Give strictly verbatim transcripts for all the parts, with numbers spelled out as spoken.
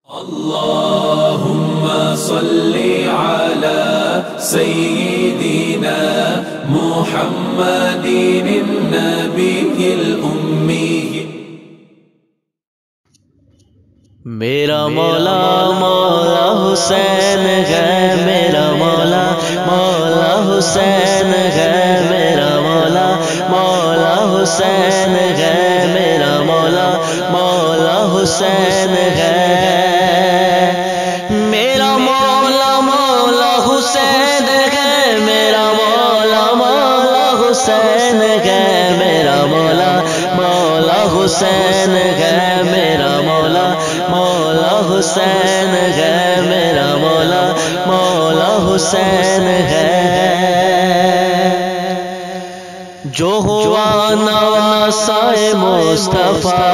اللهم صل على سيدنا محمد النبي الأمي. میرا مولا مولا حسین ہے، میرا مولا مولا حسین ہے، میرا مولا مولا حسین ہے، میرا مولا مولا حسین ہے. میرا مولا مولا حسین ہے، میرا مولا مولا حسین ہے، میرا مولا مولا حسین ہے، میرا مولا مولا حسین ہے، میرا مولا مولا حسین ہے. جو ہوا نواسائے مصطفیٰ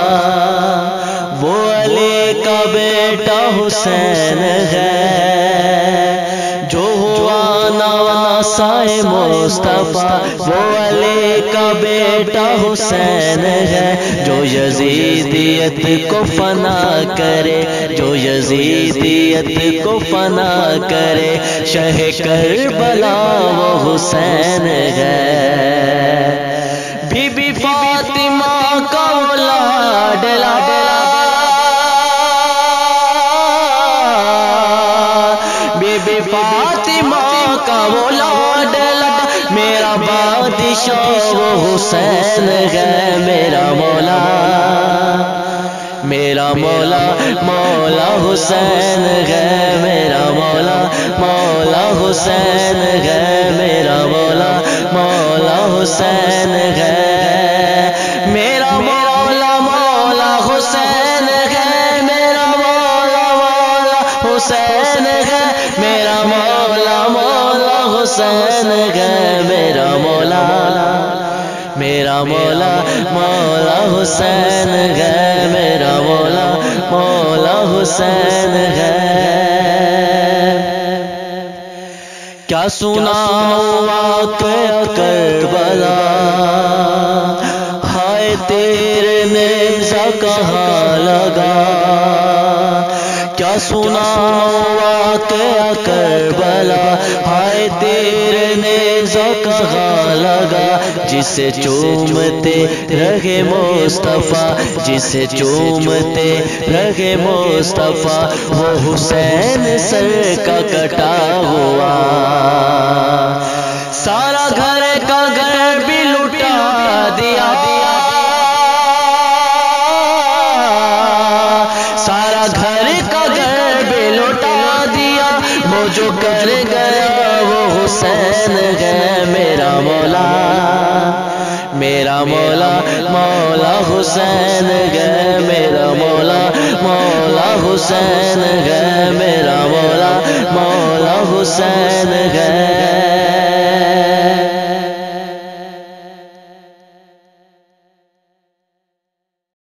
وہ علی کا بیٹا حسین ہے. جو ہوا نواسائے مصطفیٰ وہ علی کا بیٹا حسین ہے. جو یزیدیت کو فنا کرے، جو یزیدیت کو فنا کرے، شہ کربلا وہ حسین ہے. بی بی فاطمہ کا لاڈلا، بی بی فاطمہ کا وہ لاڈلا، میرا بادشاہ وہ حسین ہے. میرا مولا میرا مولا مولا حسین ہے، میرا مولا مولا حسین ہے، میرا مولا مولا حسین ہے. میرا مولا مولا حسین ہے، میرا مولا مولا حسین ہے، میرا مولا مولا حسین ہے، میرا مولا میرا مولا مولا حسین ہے، میرا مولا مولا حسین ہے. کیا سناؤں واقعہ کربلا، ہائے تیرے نیزہ کہاں لگا. کیا سناؤں واقعہ کربلا، ہائے تیرے نیزہ کہاں لگا. جسے چومتے رہے مصطفیٰ، جسے چومتے رہے مصطفیٰ، وہ حسین سر کا کٹا ہوا. سارا گھر کا گھر بھی لٹا دیا، سارا گھر کا گھر بھی لٹا دیا. وہ جو کر گیا وہ حسین ہے. میرا مولا میرا مولا مولا حسین ہے، میرا مولا مولا حسین ہے، میرا مولا مولا حسین ہے.